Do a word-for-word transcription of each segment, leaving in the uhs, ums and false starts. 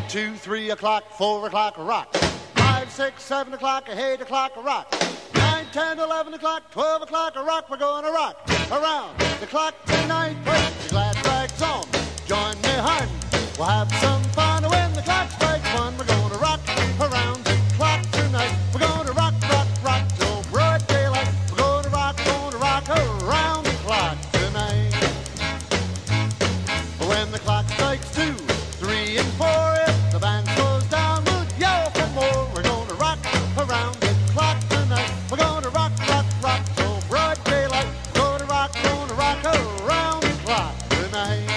two, three o'clock, four o'clock, rock. Five, six, seven o'clock, eight o'clock, rock. Nine, ten, eleven o'clock, twelve o'clock, rock. We're going to rock around the clock tonight. Put your glad rags on, join me, hun. We'll have some fun when the clock strikes one. We're going to rock around the clock tonight. We're going to rock, rock, rock till broad daylight. We're going to rock, going to rock around the clock tonight. When the clock strikes two, three, and four, if the band slows down, we'll yell for more. We're going to rock around the clock tonight. We're going to rock, rock, rock till broad daylight. We're going to rock, going to rock around the clock tonight.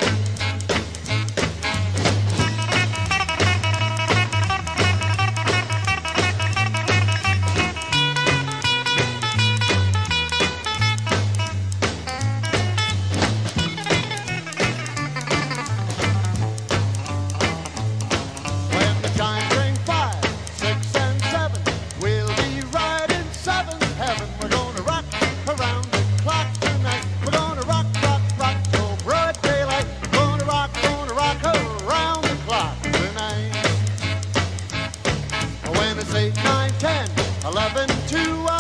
Eight, nine, ten, eleven, two.